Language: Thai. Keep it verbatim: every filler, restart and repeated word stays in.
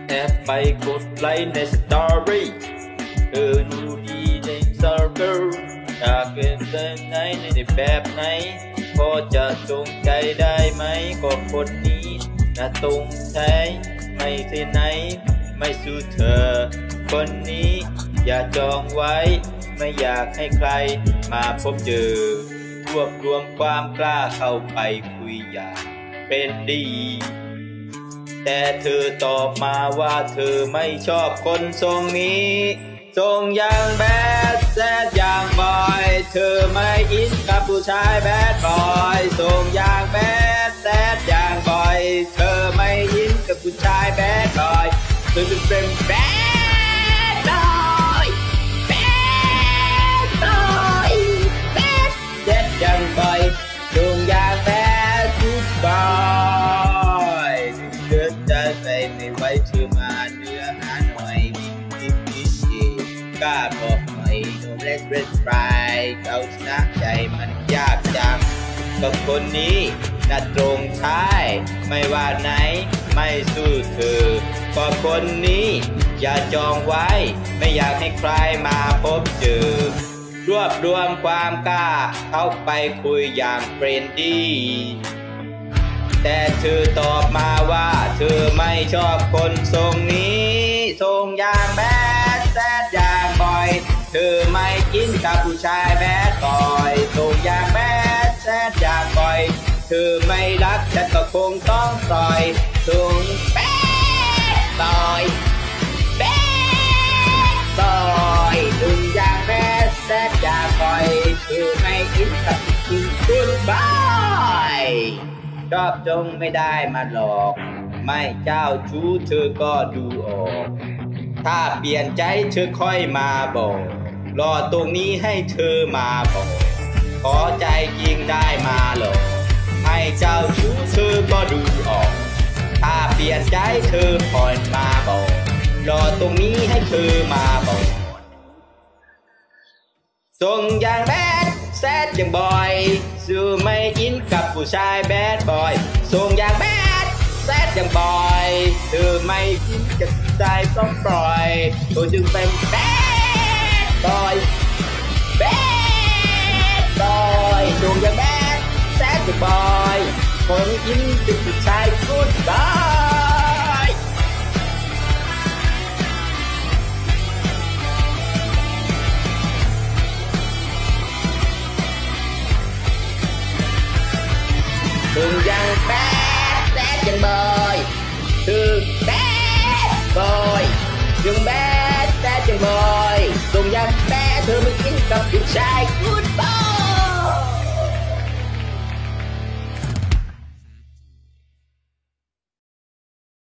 แอบไปกดไลค์ในสตอรี่เธอดูดีในซอร์เกอร์อยากเป็นแบบไหนในแบบไหนพอจะตรงใจได้ไหมก็คนนี้น่าตรงใจไม่ที่ไหนไม่สู้เธอคนนี้อย่าจองไว้ไม่อยากให้ใครมาพบเจอรวบรวมความกล้าเข้าไปคุยอย่างเป็นดีแต่เธอตอบมาว่าเธอไม่ชอบคนทรงนี้ทรงอย่างแบดแซดอย่างบอยเธอไม่อินกับผู้ชายแบดบอยทรงอย่างแบดแซดอย่างบอยเธอไม่อินกับผู้ชายแบดบอยเธอเป็นแบดบอยแบดบอยแบดแซดอย่างบอยทรงอย่างแบดกูดบอยเลือกจะใส่ไม่ไว้เธอมาเนื้อหาหน่อยกล้าบอกหน่อย no let's let's try เอาชนะใจมันยากจังกับคนนี้น่าตรงใช้ไม่ว่าไหนไม่สู้เธอก็คนนี้อย่าจองไว้ไม่อยากให้ใครมาพบเจอรวบรวมความกล้าเข้าไปคุยอย่างเฟรนดี้แต่เธอตอบมาว่าเธอไม่ชอบคนทรงนี้ทรงอย่างแบดแซดอย่างบอยเธอไม่กินกับผู้ชายแบดบอยทรงอย่างแบดแซดอย่างบอยเธอไม่รักฉันก็คงต้องปล่อยทรงแบดบอยแบดบอยทรงอย่างแบดแซดอย่างบอยเธอไม่กินกับคุณคุณบอยชอบจงไม่ได้มาหลอกไม่เจ้าชู้เธอก็ดูออกถ้าเปลี่ยนใจเธอค่อยมาบอกรอตรงนี้ให้เธอมาบอกขอใจจริงได้มาหลอกให้เจ้าชู้เธอก็ดูออกถ้าเปลี่ยนใจเธอค่อยมาบอกรอตรงนี้ให้เธอมาบอกทรงอย่างแบดแซดอย่างบอยสู้ไม่อินกับผู้ชายแบดบอยทรงอย่างแบดแซดอย่างบอยเธอไม่อินกับใจต้องปล่อยเธอจึงเป็นแบดบอยแบดบอยทรงอย่างแบดแซดอย่างบอยคนอินกับผู้ชายกูดบอยทรงอย่างแบดแซดอย่างบอยคือแบดบอยยังแบดแซดอย่างบอยทรงอย่างแบดเธอไม่กินกับผู้ชายกูด